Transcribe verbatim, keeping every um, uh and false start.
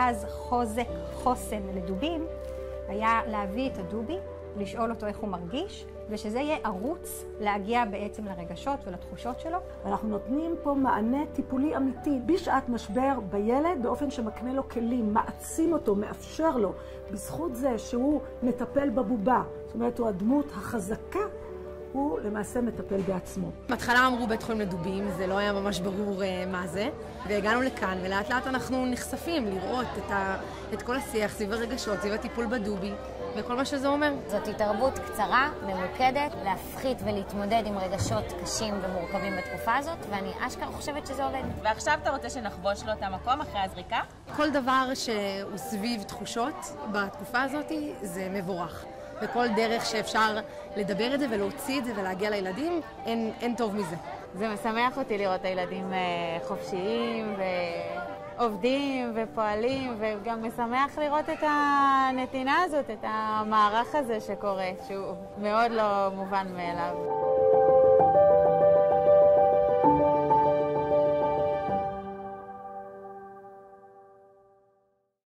מרכז חוזק חוסן לדובים היה להביא את הדובי, לשאול אותו איך הוא מרגיש, ושזה יהיה ערוץ להגיע בעצם לרגשות ולתחושות שלו. אנחנו נותנים פה מענה טיפולי אמיתי בשעת משבר בילד, באופן שמקנה לו כלים, מעצים אותו, מאפשר לו, בזכות זה שהוא מטפל בבובה, זאת אומרת, הוא הדמות החזקה, הוא למעשה מטפל בעצמו. בהתחלה אמרו בית חולים לדובים, זה לא היה ממש ברור uh, מה זה, והגענו לכאן, ולאט לאט אנחנו נחשפים לראות את, ה, את כל השיח סביב הרגשות, סביב הטיפול בדובי, וכל מה שזה אומר. זאת התערבות קצרה, ממוקדת, להפחית ולהתמודד עם רגשות קשים ומורכבים בתקופה הזאת, ואני אשכרה חושבת שזה עובד. ועכשיו אתה רוצה שנחבוש לו את המקום אחרי הזריקה? כל דבר שהוא סביב תחושות בתקופה הזאת זה מבורך. וכל דרך שאפשר לדבר את זה ולהוציא את זה ולהגיע לילדים, אין, אין טוב מזה. זה משמח אותי לראות את הילדים חופשיים ועובדים ופועלים, וגם משמח לראות את הנתינה הזאת, את המערך הזה שקורה, שהוא מאוד לא מובן מאליו.